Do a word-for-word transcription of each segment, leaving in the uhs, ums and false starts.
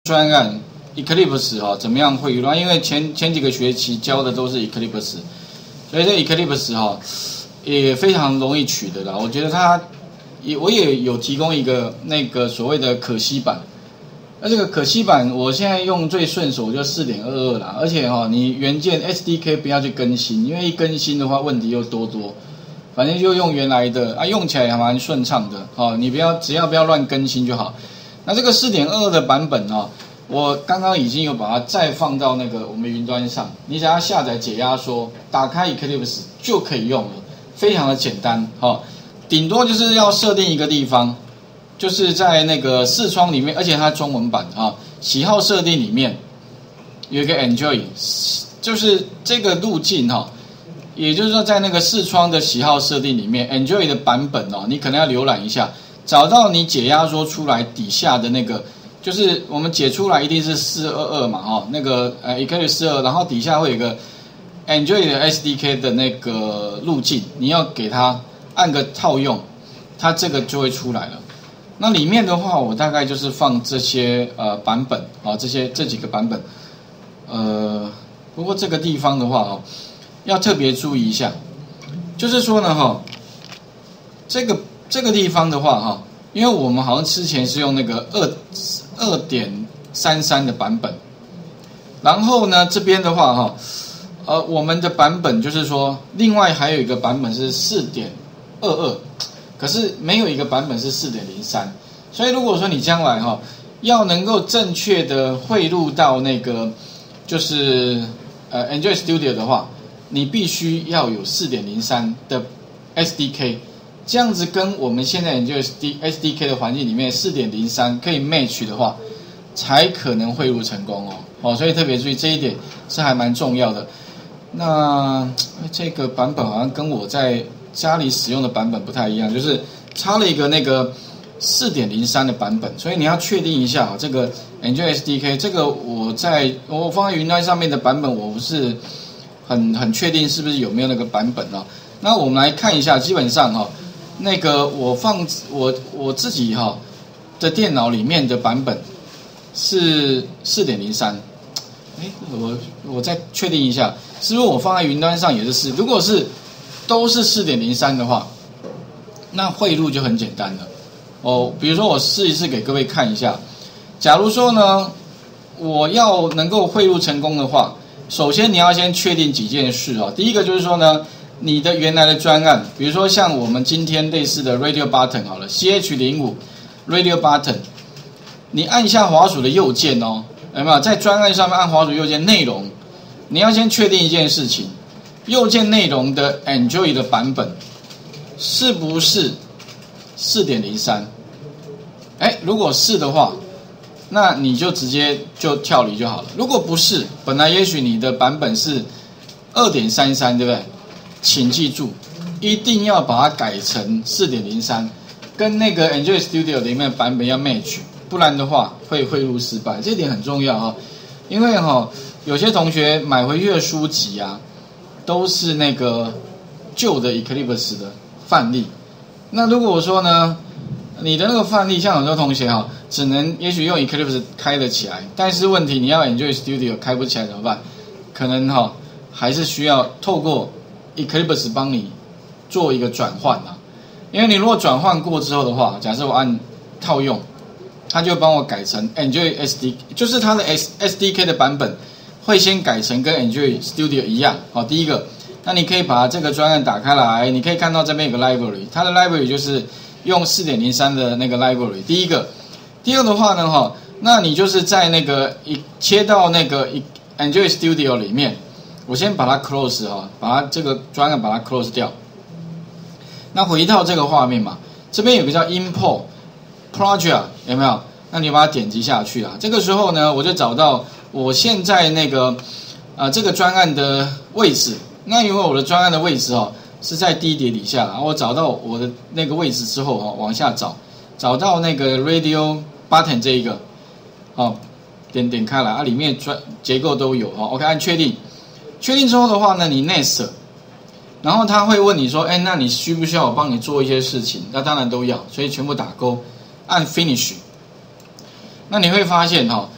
专案 Eclipse 哈、哦、怎么样汇入？因为前前几个学期教的都是 Eclipse， 所以这 Eclipse 哈、哦、也非常容易取得啦。我觉得它也我也有提供一个那个所谓的可惜版，那这个可惜版我现在用最顺手就 四点二二 啦，而且哈、哦、你元件 S D K 不要去更新，因为一更新的话问题又多多。反正就用原来的啊，用起来还蛮顺畅的哦。你不要只要不要乱更新就好。那这个 四点二二 的版本哦，我刚刚已经有把它再放到那个我们云端上，你只要下载解压缩，打开 Eclipse 就可以用了，非常的简单哦。顶多就是要设定一个地方，就是在那个视窗里面，而且它中文版啊、哦，喜好设定里面有一个 Enjoy， 就是这个路径哈、哦。也就是说，在那个视窗的喜好设定里面 ，Enjoy 的版本哦，你可能要浏览一下，找到你解压缩出来底下的那个，就是我们解出来一定是四二二嘛，哈、哦，那个呃 Eclipse 四二，然后底下会有一个 Enjoy 的 S D K 的那个路径，你要给它按个套用，它这个就会出来了。那里面的话，我大概就是放这些呃版本啊、哦，这些这几个版本，呃，不过这个地方的话哦。要特别注意一下，就是说呢，哈，这个这个地方的话，哈，因为我们好像之前是用那个二二点三三的版本，然后呢，这边的话，哈，呃，我们的版本就是说，另外还有一个版本是四点二二，可是没有一个版本是四点零三，所以如果说你将来哈要能够正确的汇入到那个就是呃 Enjoy Studio 的话。你必须要有 四点零三 的 S D K， 这样子跟我们现在研究 S D K 的环境里面 四点零三 可以 match 的话，才可能汇入成功哦。哦，所以特别注意这一点是还蛮重要的。那这个版本好像跟我在家里使用的版本不太一样，就是插了一个那个 四点零三 的版本，所以你要确定一下这个 Enjoy S D K， 这个我在我放在云端上面的版本，我不是。很很确定是不是有没有那个版本哦？那我们来看一下，基本上哈、哦，那个我放我我自己哈、哦、的电脑里面的版本是 四点零三， 哎，我我再确定一下，是不是我放在云端上也是四？如果是都是 四点零三 的话，那汇入就很简单了哦。比如说我试一试给各位看一下，假如说呢，我要能够汇入成功的话。首先，你要先确定几件事啊。第一个就是说呢，你的原来的专案，比如说像我们今天类似的 Radio Button 好了 ，C H 零五 Radio Button， 你按下滑鼠的右键哦，有没有在专案上面按滑鼠右键内容？你要先确定一件事情，右键内容的 Enjoy 的版本是不是 四点零三？ 哎，如果是的话。那你就直接就跳离就好了。如果不是，本来也许你的版本是 二点三三， 对不对？请记住，一定要把它改成 四点零三， 跟那个 Enjoy Studio 里面的版本要 match， 不然的话会汇入失败。这点很重要啊，因为哈、哦、有些同学买回去的书籍啊，都是那个旧的 Eclipse 的范例。那如果说呢？你的那个范例，像很多同学哈，只能也许用 Eclipse 开得起来，但是问题你要 Enjoy Studio 开不起来怎么办？可能哈还是需要透过 Eclipse 帮你做一个转换啊。因为你如果转换过之后的话，假设我按套用，它就帮我改成 Enjoy S D K， 就是它的 S D K 的版本会先改成跟 Enjoy Studio 一样。好，第一个，那你可以把这个专案打开来，你可以看到这边有个 Library， 它的 Library 就是用 四点零三 的那个 library， 第一个，第二的话呢，哈，那你就是在那个一切到那个 Enjoy Studio 里面，我先把它 close 哈，把它这个专案把它 close 掉。那回到这个画面嘛，这边有个叫 Import Project 有没有？那你把它点击下去啊。这个时候呢，我就找到我现在那个呃这个专案的位置。那因为我的专案的位置哦。是在第一叠底下，然后我找到我的那个位置之后哈，往下找，找到那个 Radio Button 这一个，哦，点点开来啊，里面专结构都有哈 ，OK， 按确定，确定之后的话呢，你 Next， 然后他会问你说，哎，那你需不需要我帮你做一些事情？那当然都要，所以全部打勾，按 Finish。那你会发现哈、哦，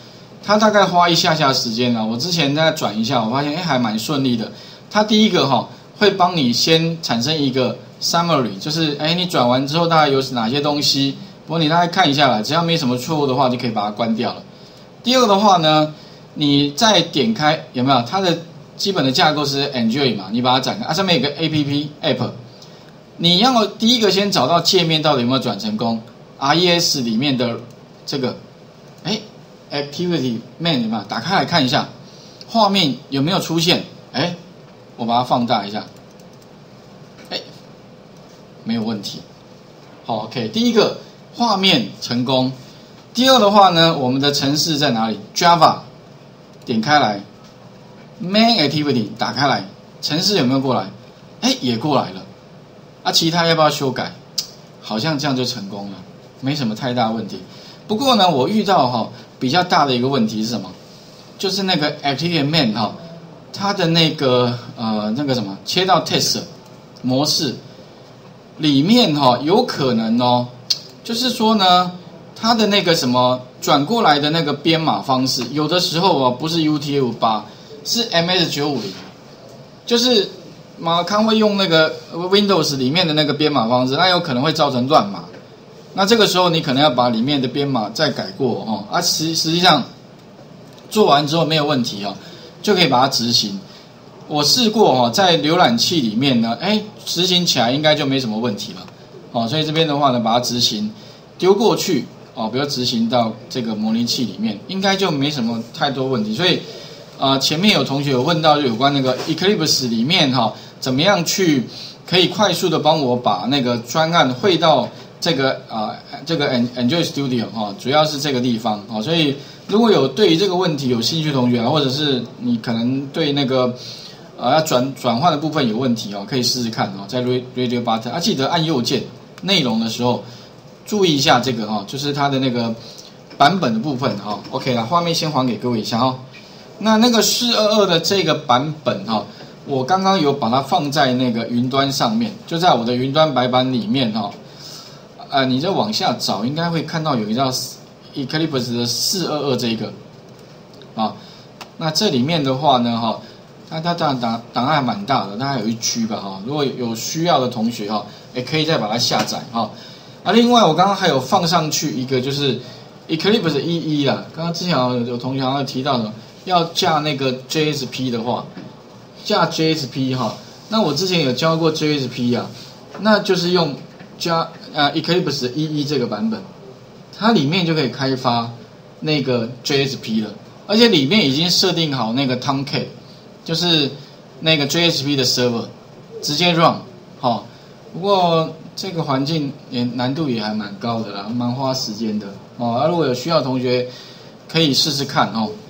它大概花一下下时间啊，我之前再转一下，我发现哎还蛮顺利的。它第一个哈、哦、会帮你先产生一个 summary， 就是哎你转完之后大概有哪些东西，不过你大概看一下来，只要没什么错误的话就可以把它关掉了。第二个的话呢，你再点开有没有它的基本的架构是 Enjoy 嘛，你把它展开啊，上面有个 A P P App， 你要第一个先找到界面到底有没有转成功 ，R E S 里面的这个哎 Activity Man 有没有打开来看一下，画面有没有出现？哎，我把它放大一下，哎，没有问题。好 ，OK， 第一个画面成功，第二的话呢，我们的程式在哪里 ？Java 点开来。Main Activity 打开来，程式有没有过来？哎，也过来了。啊，其他要不要修改？好像这样就成功了，没什么太大问题。不过呢，我遇到哈、哦、比较大的一个问题是什么？就是那个 Activity Man 哈、哦，它的那个呃那个什么切到 Test 模式里面哈、哦，有可能哦，就是说呢，它的那个什么转过来的那个编码方式，有的时候啊不是 U T F 八。是 M S 九五零， 就是马康会用那个 Windows 里面的那个编码方式，那有可能会造成乱码。那这个时候你可能要把里面的编码再改过哦。啊，实实际上做完之后没有问题哦，就可以把它执行。我试过哈、哦，在浏览器里面呢，哎，执行起来应该就没什么问题了。哦，所以这边的话呢，把它执行丢过去哦，比如执行到这个模拟器里面，应该就没什么太多问题。所以。呃，前面有同学有问到有关那个 Eclipse 里面哈、哦，怎么样去可以快速的帮我把那个专案汇到这个啊、呃、这个 Enjoy Studio 哈、哦，主要是这个地方哦。所以如果有对于这个问题有兴趣的同学啊，或者是你可能对那个呃要转转换的部分有问题哦，可以试试看哦，在 Radio Button 啊，记得按右键内容的时候注意一下这个哈、哦，就是它的那个版本的部分哈、哦。OK 了，画面先还给各位一下哦。那那个四二二的这个版本哈、哦，我刚刚有把它放在那个云端上面，就在我的云端白板里面哈、哦。呃，你再往下找，应该会看到有一个叫 Eclipse 的四二二这个啊。那这里面的话呢哈，它它档档档案蛮大的，大概有一区吧哈。如果有需要的同学哈，也可以再把它下载哈。啊，另外我刚刚还有放上去一个就是 Eclipse 一一啦，刚刚之前有有同学好像提到的。要架那个 J S P 的话，架 J S P 哈，那我之前有教过 J S P 啊，那就是用加呃 Eclipse 一一这个版本，它里面就可以开发那个 J S P 了，而且里面已经设定好那个 Tomcat， 就是那个 J S P 的 server， 直接 run 好。不过这个环境也难度也还蛮高的啦，蛮花时间的哦。啊，如果有需要的同学可以试试看哦。